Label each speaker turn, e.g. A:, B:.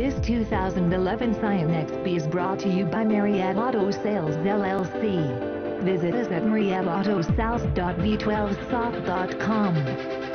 A: This 2011 Scion XB is brought to you by Mariette Auto Sales LLC. Visit us at marietteautosales.v12soft.com.